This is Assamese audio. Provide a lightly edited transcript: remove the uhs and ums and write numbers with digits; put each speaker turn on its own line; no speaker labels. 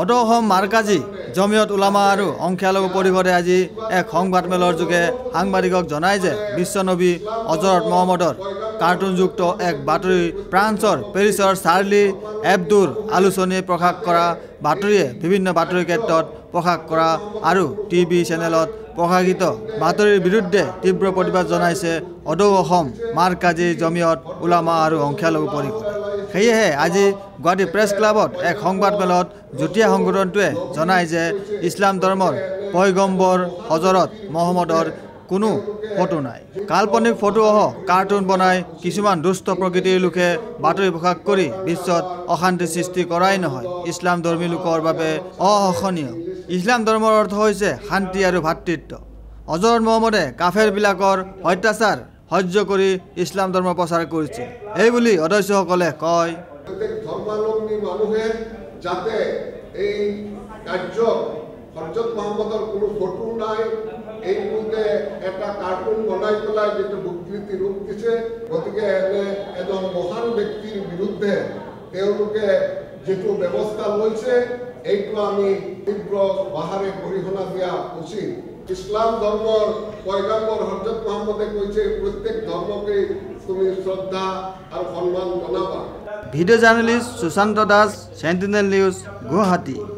সদৌ অসম মাৰ্কাজী জমিয়ত উলামা আৰু সংখ্যালঘু পৰিষদে আজি এক সংবাদমেলৰ যোগে সাংবাদিকক জনায় যে বিশ্বনবী হজৰত মহম্মদৰ কাৰ্টুনযুক্ত এক বাতৰি ফ্ৰান্সৰ পেৰিছৰ চাৰ্লি এবদোৰ আলোচনী প্ৰকাশ কৰা বাতৰিয়ে বিভিন্ন বাতৰি ক্ষেত্ৰত প্ৰকাশ কৰা আৰু টিভি চেনেলত প্ৰকাশিত বাতৰিৰ বিৰুদ্ধে তীব্ৰ প্ৰতিবাদ জনাইছে সদৌ অসম মাৰ্কাজী জমিয়ত উলামা আৰু সংখ্যালঘু পৰিষদ। সেয়েহে আজি গুৱাহাটী প্ৰেছ ক্লাবত এক সংবাদমেলত যুটীয়া সংগঠনটোৱে জনায় যে ইছলাম ধৰ্মৰ পয়গম্বৰ হজৰত মহম্মদৰ কোনো ফটো নাই। কাল্পনিক ফটোসহ কাৰ্টুন বনাই কিছুমান দুষ্ট প্ৰকৃতিৰ লোকে বাতৰি প্ৰকাশ কৰি বিশ্বত অশান্তি সৃষ্টি কৰাই নহয়, ইছলাম ধৰ্মী লোকৰ বাবে অসহনীয়। ইছলাম ধৰ্মৰ অৰ্থ হৈছে শান্তি আৰু ভাতৃত্ব। হজৰত মহম্মদে কাফেৰবিলাকৰ অত্যাচাৰ সহ্য কৰি ইছলাম ধৰ্ম প্ৰচাৰ কৰিছে, এই বুলি সদস্যসকলে কয়।
প্ৰত্যেক ধৰ্মাৱলম্বী মানুহে যাতে এই কাৰ্য হজৰত মহম্মদৰ কোনো ফটো নাই এইটোতে এটা কাৰ্টুন বনাই পেলাই যিটো বিকৃতি ৰূপ দিছে, গতিকে এজন মহান ব্যক্তিৰ বিৰুদ্ধে তেওঁলোকে যিটো ব্যৱস্থা লৈছে এইটো আমি তীব্ৰ বাহাৰে গৰিহণা দিয়া উচিত। ইছলাম ধৰ্মৰ পয়গম্বৰ হজৰত মহম্মদে কৈছে প্ৰত্যেক ধৰ্মকে তুমি শ্ৰদ্ধা আৰু সন্মান জনাবা।
Video' journalist Sushanta Das, Sentinel News, Guwahati.